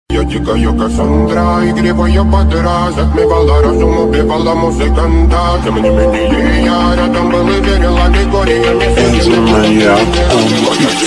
Я дикая Кассандра, игривая подра, затмевала разум, убивала музыканта. Тем не менее я рядом был и верила, Григория не